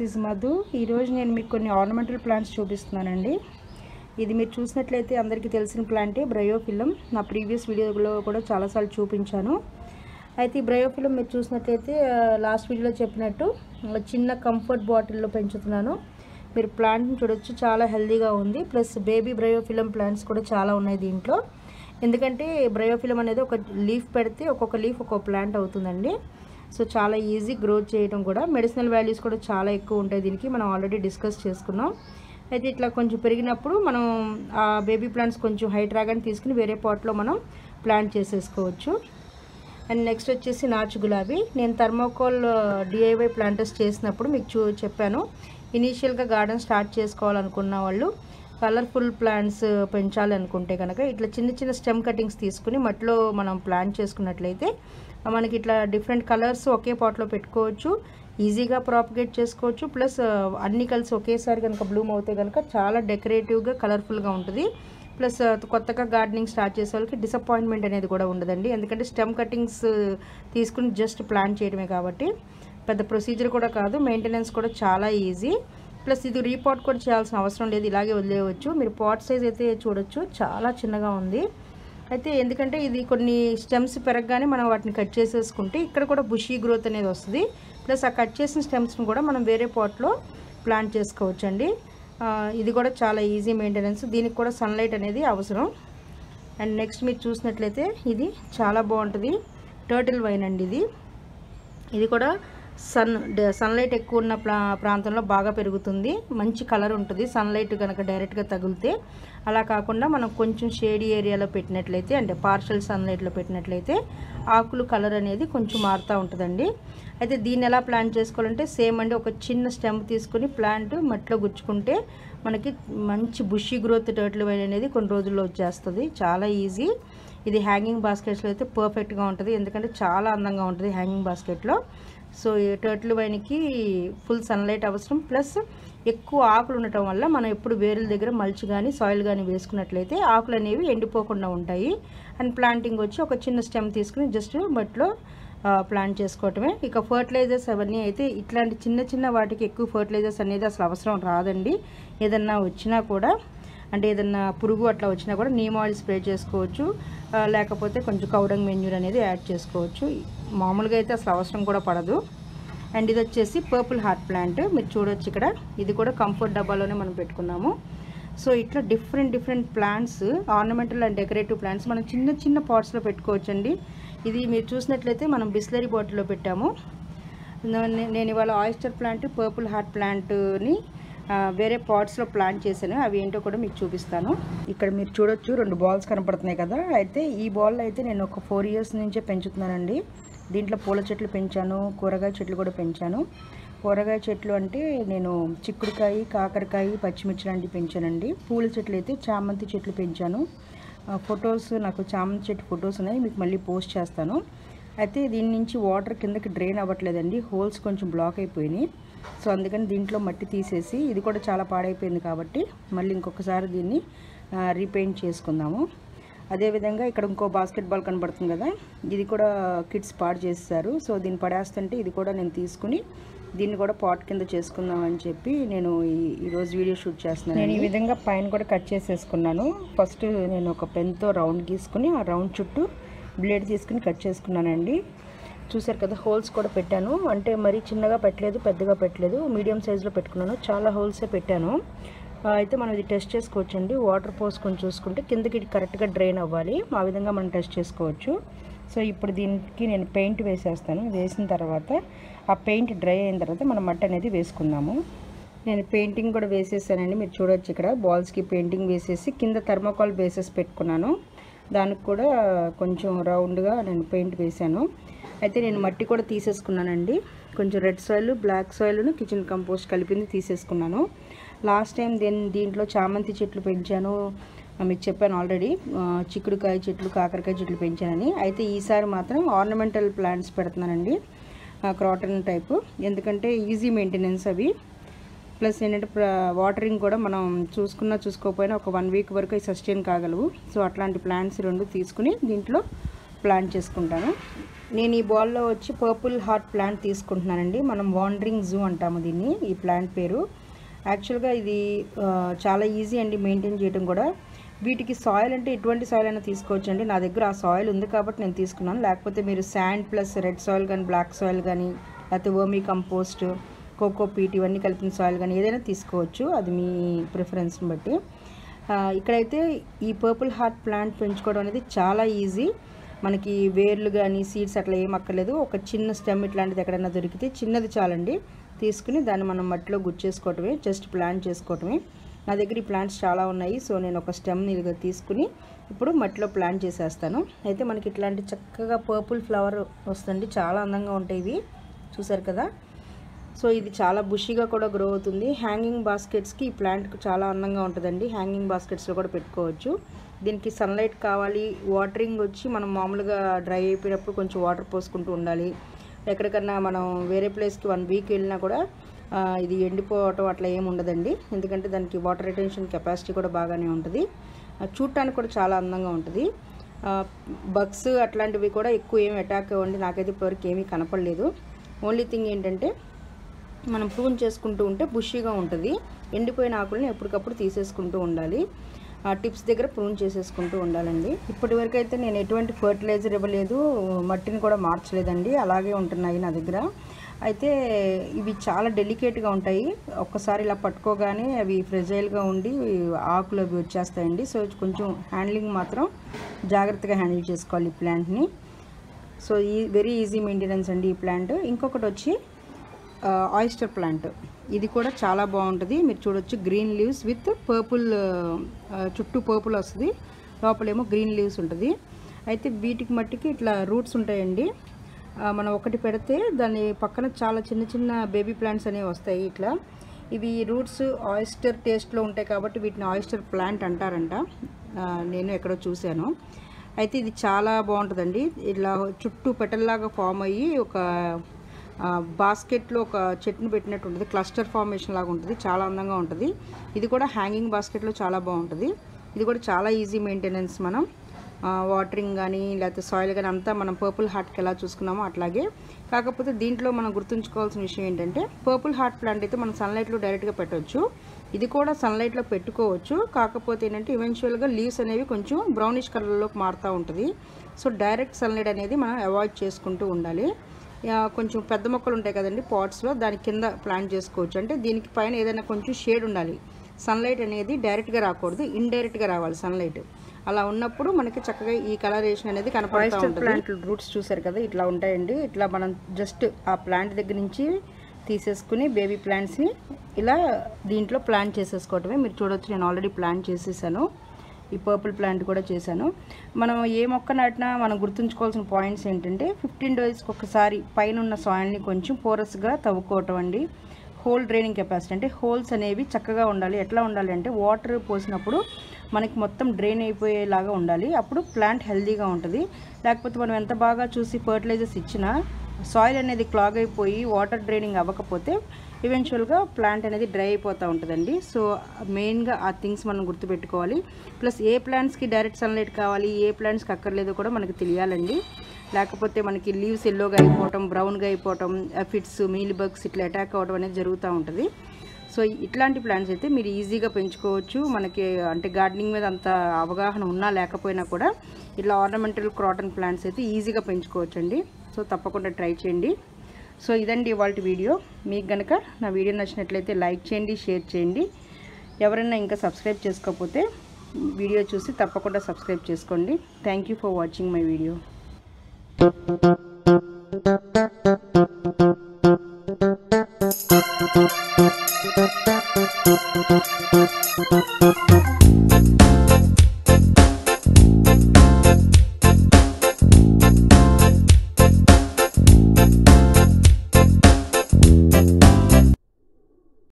Is Madhu. ఈరోజు నేను మీకు కొన్ని ఆర్నమెంటల్ ప్లాంట్స్ చూపిస్తున్నానండి. ఇది మీరు చూసినట్లయితే అందరికీ తెలిసిన ప్లాంటే బ్రయోఫిలం. నా ప్రీవియస్ వీడియోలో కూడా చాలాసార్లు చూపించాను. అయితే ఈ బ్రయోఫిలం మీరు చూసినట్లయితే లాస్ట్ వీడియోలో చెప్పినట్టు చిన్న కంఫర్ట్ బాటిల్లో పెంచుతున్నాను. మీరు ప్లాంట్ని చూడొచ్చు, చాలా హెల్దీగా ఉంది. ప్లస్ బేబీ బ్రయోఫిలం ప్లాంట్స్ కూడా చాలా ఉన్నాయి దీంట్లో. ఎందుకంటే బ్రయోఫిలం అనేది ఒక లీఫ్ పెడితే ఒక్కొక్క లీఫ్ ఒక్కొక్క ప్లాంట్ అవుతుందండి. సో చాలా ఈజీ గ్రోత్ చేయడం కూడా. మెడిసినల్ వాల్యూస్ కూడా చాలా ఎక్కువ ఉంటాయి దీనికి, మనం ఆల్రెడీ డిస్కస్ చేసుకున్నాం. అయితే ఇట్లా కొంచెం పెరిగినప్పుడు మనం ఆ బేబీ ప్లాంట్స్ కొంచెం హైట్ రాగానే తీసుకుని వేరే పాట్లో మనం ప్లాంట్ చేసేసుకోవచ్చు. అండ్ నెక్స్ట్ వచ్చేసి నాచు గులాబీ. నేను థర్మోకోల్ డిఐవై ప్లాంటర్స్ చేసినప్పుడు మీకు చెప్పాను, ఇనీషియల్గా గార్డెన్ స్టార్ట్ చేసుకోవాలనుకున్న వాళ్ళు కలర్ఫుల్ ప్లాంట్స్ పెంచాలి అనుకుంటే కనుక ఇట్లా చిన్న చిన్న స్టెమ్ కటింగ్స్ తీసుకుని మట్టిలో మనం ప్లాంట్ చేసుకున్నట్లయితే మనకి ఇట్లా డిఫరెంట్ కలర్స్ ఒకే పాట్లో పెట్టుకోవచ్చు, ఈజీగా ప్రాపగేట్ చేసుకోవచ్చు. ప్లస్ అన్ని కలిసి ఒకేసారి కనుక బ్లూమ్ అవుతే కనుక చాలా డెకరేటివ్గా కలర్ఫుల్గా ఉంటుంది. ప్లస్ కొత్తగా గార్డెనింగ్ స్టార్ట్ చేసే వాళ్ళకి డిసప్పాయింట్మెంట్ అనేది కూడా ఉండదండి. ఎందుకంటే స్టెమ్ కటింగ్స్ తీసుకుని జస్ట్ ప్లాంట్ చేయడమే కాబట్టి పెద్ద ప్రొసీజర్ కూడా కాదు, మెయింటెనెన్స్ కూడా చాలా ఈజీ. ప్లస్ ఇది రీపాట్ కూడా చేయాల్సిన అవసరం లేదు, ఇలాగే వదిలేయవచ్చు. మీరు పాట్ సైజ్ అయితే చూడొచ్చు, చాలా చిన్నగా ఉంది. అయితే ఎందుకంటే ఇది కొన్ని స్టెమ్స్ పెరగగానే మనం వాటిని కట్ చేసేసుకుంటే ఇక్కడ కూడా బుషీ గ్రోత్ అనేది వస్తుంది. ప్లస్ ఆ కట్ చేసిన స్టెమ్స్ని కూడా మనం వేరే పాట్లో ప్లాంట్ చేసుకోవచ్చు అండి. ఇది కూడా చాలా ఈజీ మెయింటెనెన్స్, దీనికి కూడా సన్లైట్ అనేది అవసరం. అండ్ నెక్స్ట్ మీరు చూసినట్లయితే ఇది చాలా బాగుంటుంది, టర్టిల్ వైన్ అండి. ఇది కూడా సన్లైట్ ఎక్కువ ఉన్న ప్రాంతంలో బాగా పెరుగుతుంది, మంచి కలర్ ఉంటుంది సన్లైట్ కనుక డైరెక్ట్గా తగిలితే. అలా కాకుండా మనం కొంచెం షేడీ ఏరియాలో పెట్టినట్లయితే, అంటే పార్షల్ సన్లైట్లో పెట్టినట్లయితే ఆకులు కలర్ అనేది కొంచెం మారుతూ ఉంటుందండి. అయితే దీన్ని ఎలా ప్లాంట్ చేసుకోవాలంటే సేమ్ అండి, ఒక చిన్న స్టెమ్ తీసుకుని ప్లాంట్ మట్టిలో గుచ్చుకుంటే మనకి మంచి బుషీ గ్రోత్ టర్టిల్ వైన్ అనేది కొన్ని రోజుల్లో వచ్చేస్తుంది, చాలా ఈజీ. ఇది హ్యాంగింగ్ బాస్కెట్స్లో అయితే పర్ఫెక్ట్గా ఉంటుంది, ఎందుకంటే చాలా అందంగా ఉంటుంది హ్యాంగింగ్ బాస్కెట్లో. సో ఈ టర్టిల్ వైన్కి ఫుల్ సన్లైట్ అవసరం. ప్లస్ ఎక్కువ ఆకులు ఉండటం వల్ల మనం ఎప్పుడు వేరుల దగ్గర మల్చి కానీ సాయిల్ కానీ వేసుకున్నట్లయితే ఆకులు అనేవి ఎండిపోకుండా ఉంటాయి. అండ్ ప్లాంటింగ్ వచ్చి ఒక చిన్న స్టెమ్ తీసుకుని జస్ట్ బట్లో ప్లాంట్ చేసుకోవటమే. ఇక ఫర్టిలైజర్స్ అవన్నీ అయితే ఇట్లాంటి చిన్న చిన్న వాటికి ఎక్కువ ఫర్టిలైజర్స్ అనేది అసలు అవసరం రాదండి. ఏదన్నా వచ్చినా కూడా, అంటే ఏదన్నా పురుగు అట్లా వచ్చినా కూడా నీమ్ ఆయిల్ స్ప్రే చేసుకోవచ్చు, లేకపోతే కొంచెం కౌడంగ్ మెన్యూర్ అనేది యాడ్ చేసుకోవచ్చు. మామూలుగా అయితే అసలు అవసరం కూడా పడదు. అండ్ ఇది వచ్చేసి పర్పుల్ హార్ట్ ప్లాంట్, మీరు చూడొచ్చు ఇక్కడ. ఇది కూడా కంఫర్ట్ డబ్బాలోనే మనం పెట్టుకున్నాము. సో ఇట్లా different plants, ornamental and decorative plants మనం చిన్న చిన్న పాట్స్లో పెట్టుకోవచ్చండి. ఇది మీరు చూసినట్లయితే మనం బిస్లరీ బాటిల్లో పెట్టాము. నేను ఇవాళ ఆయిస్టర్ ప్లాంట్, పర్పుల్ హార్ట్ ప్లాంట్ని వేరే పాట్స్లో ప్లాంట్ చేశాను, అవి ఏంటో కూడా మీకు చూపిస్తాను. ఇక్కడ మీరు చూడొచ్చు 2 బాల్స్ కనపడుతున్నాయి కదా. అయితే ఈ బాల్ అయితే నేను ఒక 4 years నుంచే పెంచుతున్నానండి. దీంట్లో పూల చెట్లు పెంచాను, కూరగాయ చెట్లు కూడా పెంచాను. కూరగాయ చెట్లు అంటే నేను చిక్కుడుకాయ, కాకరకాయ, పచ్చిమిర్చి లాంటివి పెంచానండి. పూల చెట్లు అయితే చామంతి చెట్లు పెంచాను. ఫొటోస్, నాకు చామంతి చెట్టు ఫొటోస్ ఉన్నాయి, మీకు మళ్ళీ పోస్ట్ చేస్తాను. అయితే దీని నుంచి వాటర్ కిందకి డ్రైన్ అవ్వట్లేదండి, హోల్స్ కొంచెం బ్లాక్ అయిపోయినాయి. సో అందుకని దీంట్లో మట్టి తీసేసి, ఇది కూడా చాలా పాడైపోయింది కాబట్టి మళ్ళీ ఇంకొకసారి దీన్ని రీపెయింట్ చేసుకుందాము. అదేవిధంగా ఇక్కడ ఇంకో బాస్కెట్బాల్ కనబడుతుంది కదా, ఇది కూడా కిడ్స్ పాడు చేస్తారు. సో దీన్ని పడేస్తుంటే ఇది కూడా నేను తీసుకుని దీన్ని కూడా పాట్ కింద చేసుకుందాం అని చెప్పి నేను ఈరోజు వీడియో షూట్ చేస్తున్నాను. నేను ఈ విధంగా పైన కూడా కట్ చేసేసుకున్నాను. ఫస్ట్ నేను ఒక పెన్తో రౌండ్ గీసుకుని ఆ రౌండ్ చుట్టూ బ్లేడ్ తీసుకుని కట్ చేసుకున్నానండి. చూసారు కదా, హోల్స్ కూడా పెట్టాను. అంటే మరీ చిన్నగా పెట్టలేదు, పెద్దగా పెట్టలేదు, మీడియం సైజులో పెట్టుకున్నాను. చాలా హోల్సే పెట్టాను. అయితే మనం ఇది టెస్ట్ చేసుకోవచ్చండి. వాటర్ పోసుకొని చూసుకుంటే కిందకి కరెక్ట్గా డ్రైన్ అవ్వాలి, ఆ విధంగా మనం టెస్ట్ చేసుకోవచ్చు. సో ఇప్పుడు దీనికి నేను పెయింట్ వేసేస్తాను. వేసిన తర్వాత ఆ పెయింట్ డ్రై అయిన తర్వాత మనం మట్టి అనేది వేసుకుందాము. నేను పెయింటింగ్ కూడా వేసేసానండి, మీరు చూడొచ్చు. ఇక్కడ బాల్స్కి పెయింటింగ్ వేసేసి కింద థర్మోకాల్ బేసెస్ పెట్టుకున్నాను. దానికి కూడా కొంచెం రౌండ్గా నేను పెయింట్ వేసాను. అయితే నేను మట్టి కూడా తీసేసుకున్నానండి. కొంచెం రెడ్ సాయిల్, బ్లాక్ సాయిల్ను కిచెన్ కంపోస్ట్ కలిపింది తీసేసుకున్నాను. లాస్ట్ టైం దీంట్లో చామంతి చెట్లు పెంచాను, మీకు చెప్పాను ఆల్రెడీ. చిక్కుడుకాయ చెట్లు, కాకరకాయ చెట్లు పెంచానని. అయితే ఈసారి మాత్రం ఆర్నమెంటల్ ప్లాంట్స్ పెడుతున్నానండి, క్రాటన్ టైపు. ఎందుకంటే ఈజీ మెయింటెనెన్స్ అవి. ప్లస్ ఏంటంటే వాటరింగ్ కూడా మనం చూసుకోకపోయినా ఒక 1 week వరకు సస్టైన్ కాగలవు. సో అట్లాంటి ప్లాంట్స్ 2 తీసుకుని దీంట్లో ప్లాంట్ చేసుకుంటాను. నేను ఈ బాల్లో వచ్చి పర్పుల్ హార్ట్ ప్లాంట్ తీసుకుంటున్నానండి. మనం వాండరింగ్ జూ అంటాము దీన్ని, ఈ ప్లాంట్ పేరు. యాక్చువల్గా ఇది చాలా ఈజీ అండి మెయింటైన్ చేయడం కూడా. వీటికి సాయిల్ అంటే ఎటువంటి సాయిల్ అయినా తీసుకోవచ్చండి. నా దగ్గర ఆ సాయిల్ ఉంది కాబట్టి నేను తీసుకున్నాను. లేకపోతే మీరు శాండ్ ప్లస్ రెడ్ సాయిల్ కానీ, బ్లాక్ సాయిల్ కానీ, లేకపోతే వర్మీ కంపోస్ట్, కోకో పీట్ ఇవన్నీ కలిపిన సాయిల్ కానీ ఏదైనా తీసుకోవచ్చు, అది మీ ప్రిఫరెన్స్ని బట్టి. ఇక్కడైతే ఈ పర్పుల్ హార్ట్ ప్లాంట్ పెంచుకోవడం అనేది చాలా ఈజీ. మనకి వేర్లు కానీ సీడ్స్ అట్లా ఏం అక్కర్లేదు. ఒక చిన్న స్టెమ్ ఇట్లాంటిది ఎక్కడైనా దొరికితే చిన్నది చాలండి, తీసుకుని దాన్ని మనం మట్టిలో గుచ్చేసుకోవటమే, జస్ట్ ప్లాంట్ చేసుకోవటమే. నా దగ్గర ఈ ప్లాంట్స్ చాలా ఉన్నాయి. సో నేను ఒక స్టెమ్ని ఇదిగా తీసుకుని ఇప్పుడు మట్టిలో ప్లాంట్ చేసేస్తాను. అయితే మనకి ఇట్లాంటి చక్కగా పర్పుల్ ఫ్లవర్ వస్తుంది, చాలా అందంగా ఉంటాయి ఇవి, చూసారు కదా. సో ఇది చాలా బుషీగా కూడా గ్రో అవుతుంది. హ్యాంగింగ్ బాస్కెట్స్కి ఈ ప్లాంట్ చాలా అందంగా ఉంటుందండి. హ్యాంగింగ్ బాస్కెట్స్లో కూడా పెట్టుకోవచ్చు. దీనికి సన్లైట్ కావాలి. వాటరింగ్ వచ్చి మనం మామూలుగా డ్రై అయిపోయినప్పుడు కొంచెం వాటర్ పోసుకుంటూ ఉండాలి. ఎక్కడికన్నా మనం వేరే ప్లేస్కి 1 వీక్ వెళ్ళినా కూడా ఇది ఎండిపోవటం అట్లా ఏమి ఉండదండి. ఎందుకంటే దానికి వాటర్ రిటెన్షన్ కెపాసిటీ కూడా బాగానే ఉంటుంది. చూడటానికి కూడా చాలా అందంగా ఉంటుంది. బగ్స్ అట్లాంటివి కూడా ఎక్కువ ఏమి అటాక్ అవ్వండి, నాకైతే ఇప్పటివరకు ఏమీ కనపడలేదు. ఓన్లీ థింగ్ ఏంటంటే మనం ప్రూన్ చేసుకుంటూ ఉంటే బుషీగా ఉంటుంది. ఎండిపోయిన ఆకుల్ని ఎప్పటికప్పుడు తీసేసుకుంటూ ఉండాలి. టిప్స్ దగ్గర ప్రూన్ చేసేసుకుంటూ ఉండాలండి. ఇప్పటి వరకు అయితే నేను ఎటువంటి ఫర్టిలైజర్ ఇవ్వలేదు, మట్టిని కూడా మార్చలేదండి, అలాగే ఉంటున్నాయి నా దగ్గర. అయితే ఇవి చాలా డెలికేట్గా ఉంటాయి. ఒక్కసారి ఇలా పట్టుకోగానే అవి ఫ్రెజైల్గా ఉండి ఆకులు అవి వచ్చేస్తాయండి. సో కొంచెం హ్యాండ్లింగ్ మాత్రం జాగ్రత్తగా హ్యాండిల్ చేసుకోవాలి ఈ ప్లాంట్ని. సో వెరీ ఈజీ మెయింటెనెన్స్ అండి ఈ ప్లాంట్. ఇంకొకటి వచ్చి ఆయిస్టర్ ప్లాంట్. ఇది కూడా చాలా బాగుంటుంది. మీరు చూడొచ్చు, గ్రీన్ లీవ్స్ విత్ పర్పుల్, చుట్టూ పర్పుల్ వస్తుంది, లోపలేమో గ్రీన్ లీవ్స్ ఉంటుంది. అయితే వీటికి మట్టికి ఇట్లా రూట్స్ ఉంటాయండి. మనం ఒకటి పెడితే దాని పక్కన చాలా చిన్న చిన్న బేబీ ప్లాంట్స్ అనేవి వస్తాయి ఇట్లా. ఇవి రూట్స్ ఆయిస్టర్ టేస్ట్లో ఉంటాయి కాబట్టి వీటిని ఆయిస్టర్ ప్లాంట్ అంటారంట, నేను ఎక్కడో చూశాను. అయితే ఇది చాలా బాగుంటుందండి. ఇలా చుట్టూ పెటల్లాగా ఫామ్ అయ్యి ఒక బాస్కెట్లో ఒక చెట్టును పెట్టినట్టు ఉంటుంది, క్లస్టర్ ఫార్మేషన్ లాగా ఉంటుంది, చాలా అందంగా ఉంటుంది. ఇది కూడా హ్యాంగింగ్ బాస్కెట్లో చాలా బాగుంటుంది. ఇది కూడా చాలా ఈజీ మెయింటెనెన్స్. మనం వాటరింగ్ కానీ లేకపోతే సాయిల్ కానీ అంతా మనం పర్పుల్ హార్ట్కి ఎలా చూసుకున్నామో అట్లాగే. కాకపోతే దీంట్లో మనం గుర్తుంచుకోవాల్సిన విషయం ఏంటంటే పర్పుల్ హార్ట్ ప్లాంట్ అయితే మనం సన్లైట్లో డైరెక్ట్గా పెట్టవచ్చు, ఇది కూడా సన్లైట్లో పెట్టుకోవచ్చు. కాకపోతే ఏంటంటే ఈవెన్చువల్గా లీవ్స్ అనేవి కొంచెం బ్రౌనిష్ కలర్లోకి మారుతూ ఉంటుంది. సో డైరెక్ట్ సన్లైట్ అనేది మనం అవాయిడ్ చేసుకుంటూ ఉండాలి. కొంచెం పెద్ద మొక్కలు ఉంటాయి కదండి పాట్స్లో, దాని కింద ప్లాంట్ చేసుకోవచ్చు. అంటే దీనికి పైన ఏదైనా కొంచెం షేడ్ ఉండాలి. సన్లైట్ అనేది డైరెక్ట్గా రాకూడదు, ఇండైరెక్ట్గా రావాలి సన్లైట్. అలా ఉన్నప్పుడు మనకి చక్కగా ఈ కలరేషన్ అనేది కనపడుతూ ఉంటుంది. ప్లాంట్ రూట్స్ చూసారు కదా, ఇట్లా ఉంటాయండి. ఇట్లా మనం జస్ట్ ఆ ప్లాంట్ దగ్గర నుంచి తీసేసుకుని బేబీ ప్లాంట్స్ని ఇలా దీంట్లో ప్లాంట్ చేసేసుకోవటమే. మీరు చూడొచ్చు, నేను ఆల్రెడీ ప్లాంట్ చేసేసాను. ఈ పర్పుల్ ప్లాంట్ కూడా చేశాను. మనం ఏ మొక్క నాటినా మనం గుర్తుంచుకోవాల్సిన పాయింట్స్ ఏంటంటే 15 డేస్కి ఒకసారి పైన ఉన్న సాయిల్ని కొంచెం పోరస్గా తవ్వుకోవటం అండి. హోల్ డ్రైనింగ్ కెపాసిటీ అంటే హోల్స్ అనేవి చక్కగా ఉండాలి. ఎట్లా ఉండాలి అంటే వాటర్ పోసినప్పుడు మనకి మొత్తం డ్రైన్ అయిపోయేలాగా ఉండాలి. అప్పుడు ప్లాంట్ హెల్తీగా ఉంటుంది. లేకపోతే మనం ఎంత బాగా చూసి ఫర్టిలైజర్స్ ఇచ్చినా సాయిల్ అనేది క్లాగ్ అయిపోయి వాటర్ డ్రైనింగ్ అవ్వకపోతే ఈవెన్చువల్గా ప్లాంట్ అనేది డ్రై అయిపోతూ ఉంటుందండి. సో మెయిన్గా ఆ థింగ్స్ మనం గుర్తుపెట్టుకోవాలి. ప్లస్ ఏ ప్లాంట్స్కి డైరెక్ట్ సన్లైట్ కావాలి, ఏ ప్లాంట్స్కి అక్కర్లేదో కూడా మనకి తెలియాలండి. లేకపోతే మనకి లీవ్స్ ఎల్లోగా అయిపోవటం, బ్రౌన్గా అయిపోవటం, ఫిట్స్, మీలీ బగ్స్ ఇట్లా అటాక్ అవ్వడం అనేది జరుగుతూ ఉంటుంది. సో ఇట్లాంటి ప్లాంట్స్ అయితే మీరు ఈజీగా పెంచుకోవచ్చు. మనకి అంటే గార్డెనింగ్ మీద అంత అవగాహన ఉన్నా లేకపోయినా కూడా ఇట్లా ఆర్నమెంటల్ క్రాటన్ ప్లాంట్స్ అయితే ఈజీగా పెంచుకోవచ్చు అండి. సో తప్పకుండా ట్రై చేయండి. సో ఇదండి ఇవాళ వీడియో. మీకు కనుక నా వీడియో నచ్చినట్లయితే లైక్ చేయండి, షేర్ చేయండి. ఎవరైనా ఇంకా సబ్స్క్రైబ్ చేసుకోకపోతే వీడియో చూసి తప్పకుండా సబ్స్క్రైబ్ చేసుకోండి. Thank you for watching my video.